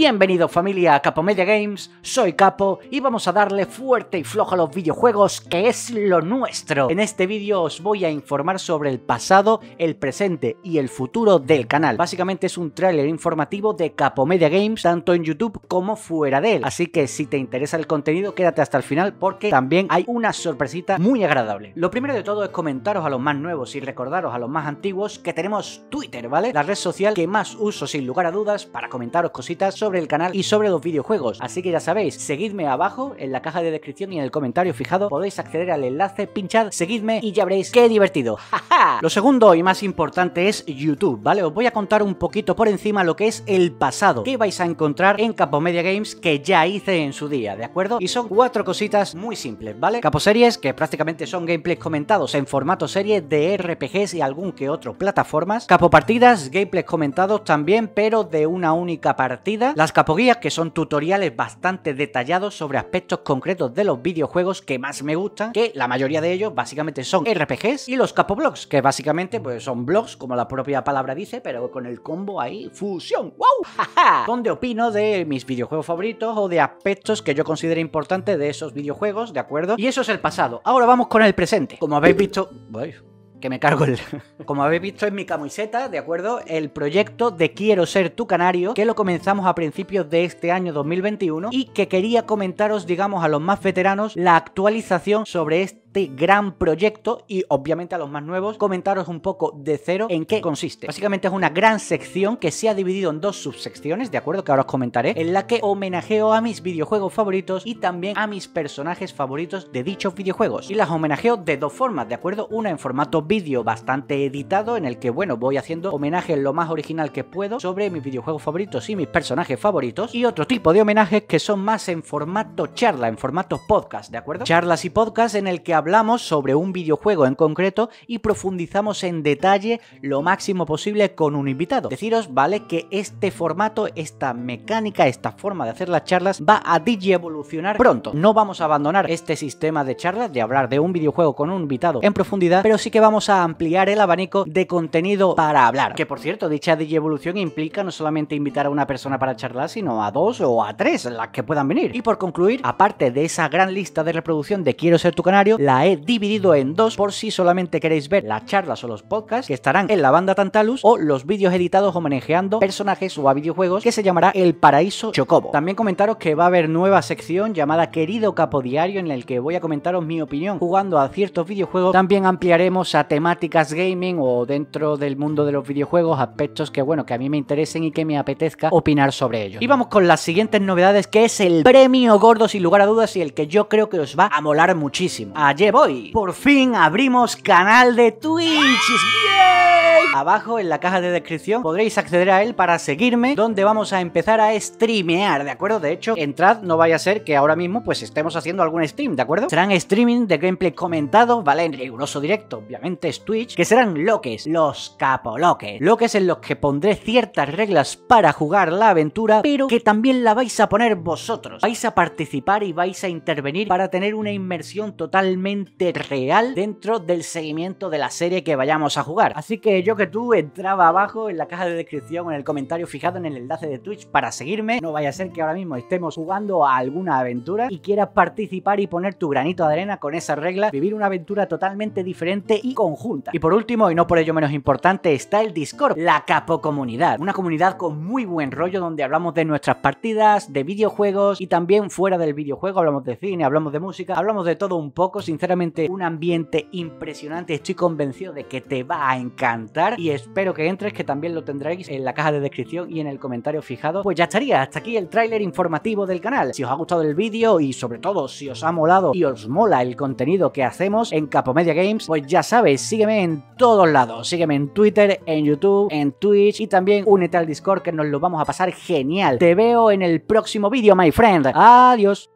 Bienvenido familia a Capomedia Games, soy Capo y vamos a darle fuerte y flojo a los videojuegos, que es lo nuestro. En este vídeo os voy a informar sobre el pasado, el presente y el futuro del canal. Básicamente es un tráiler informativo de Capomedia Games, tanto en YouTube como fuera de él. Así que si te interesa el contenido, quédate hasta el final porque también hay una sorpresita muy agradable. Lo primero de todo es comentaros a los más nuevos y recordaros a los más antiguos que tenemos Twitter, ¿vale? La red social que más uso sin lugar a dudas para comentaros cositas sobre el canal y sobre los videojuegos. Así que ya sabéis, seguidme abajo en la caja de descripción y en el comentario fijado podéis acceder al enlace, pinchad, seguidme y ya veréis qué divertido. ¡Ja! Lo segundo y más importante es YouTube, ¿vale? Os voy a contar un poquito por encima lo que es el pasado, que vais a encontrar en Capomedia Games que ya hice en su día, ¿de acuerdo? Y son 4 cositas muy simples, ¿vale? Caposeries, que prácticamente son gameplays comentados en formato serie de RPGs y algún que otro plataformas. Capopartidas, gameplays comentados también, pero de una única partida. Las capoguías, que son tutoriales bastante detallados sobre aspectos concretos de los videojuegos que más me gustan, que la mayoría de ellos básicamente son RPGs. Y los capoblogs, que básicamente pues son blogs, como la propia palabra dice, pero con el combo ahí, fusión, ¡wow! ¡Jaja! Donde opino de mis videojuegos favoritos o de aspectos que yo considero importantes de esos videojuegos, ¿de acuerdo? Y eso es el pasado. Ahora vamos con el presente. Como habéis visto... que me cargo el... Como habéis visto en mi camiseta, ¿de acuerdo? El proyecto de Quiero Ser Tu Canario, que lo comenzamos a principios de este año 2021 y que quería comentaros, digamos, a los más veteranos, la actualización sobre este gran proyecto y obviamente a los más nuevos comentaros un poco de cero en qué consiste. Básicamente es una gran sección que se ha dividido en 2 subsecciones, ¿de acuerdo? Que ahora os comentaré, en la que homenajeo a mis videojuegos favoritos y también a mis personajes favoritos de dichos videojuegos. Y las homenajeo de 2 formas, ¿de acuerdo? Una en formato vídeo bastante editado, en el que, bueno, voy haciendo homenaje lo más original que puedo sobre mis videojuegos favoritos y mis personajes favoritos, y otro tipo de homenajes que son más en formato charla, en formato podcast, ¿de acuerdo? Charlas y podcast en el que hablamos sobre un videojuego en concreto y profundizamos en detalle lo máximo posible con un invitado. Deciros, ¿vale? Que este formato, esta mecánica, esta forma de hacer las charlas va a digievolucionar pronto. No vamos a abandonar este sistema de charlas, de hablar de un videojuego con un invitado en profundidad, pero sí que vamos a ampliar el abanico de contenido para hablar. Que por cierto, dicha digievolución implica no solamente invitar a una persona para charlar, sino a 2 o a 3 las que puedan venir. Y por concluir, aparte de esa gran lista de reproducción de Quiero Ser Tu Canario, la he dividido en 2 por si solamente queréis ver las charlas o los podcasts que estarán en la banda Tantalus, o los vídeos editados homenajeando personajes o a videojuegos, que se llamará El Paraíso Chocobo. También comentaros que va a haber nueva sección llamada Querido Capo Diario, en el que voy a comentaros mi opinión jugando a ciertos videojuegos. También ampliaremos a temáticas gaming o dentro del mundo de los videojuegos, aspectos que, bueno, que a mí me interesen y que me apetezca opinar sobre ellos. Y vamos con las siguientes novedades, que es el premio gordo sin lugar a dudas y el que yo creo que os va a molar muchísimo. Allí voy. Por fin abrimos canal de Twitch. ¡Bien! Abajo en la caja de descripción podréis acceder a él para seguirme, donde vamos a empezar a streamear, ¿de acuerdo? De hecho, entrad, no vaya a ser que ahora mismo pues estemos haciendo algún stream, ¿de acuerdo? Serán streaming de gameplay comentado, ¿vale? En riguroso directo, obviamente es Twitch, que serán loques, los capoloques. Loques en los que pondré ciertas reglas para jugar la aventura, pero que también la vais a poner vosotros. Vais a participar y vais a intervenir para tener una inmersión totalmente real dentro del seguimiento de la serie que vayamos a jugar. Así que yo que tú entraba abajo en la caja de descripción o en el comentario fijado en el enlace de Twitch para seguirme. No vaya a ser que ahora mismo estemos jugando a alguna aventura y quieras participar y poner tu granito de arena con esas reglas, vivir una aventura totalmente diferente y conjunta. Y por último, y no por ello menos importante, está el Discord, la Capo Comunidad, una comunidad con muy buen rollo donde hablamos de nuestras partidas, de videojuegos y también fuera del videojuego, hablamos de cine, hablamos de música, hablamos de todo un poco. Sinceramente, un ambiente impresionante, estoy convencido de que te va a encantar y espero que entres, que también lo tendréis en la caja de descripción y en el comentario fijado. Pues ya estaría, hasta aquí el tráiler informativo del canal. Si os ha gustado el vídeo y sobre todo si os ha molado y os mola el contenido que hacemos en Capomedia Games, pues ya sabes, sígueme en todos lados, sígueme en Twitter, en YouTube, en Twitch y también únete al Discord, que nos lo vamos a pasar genial. Te veo en el próximo vídeo, my friend. Adiós.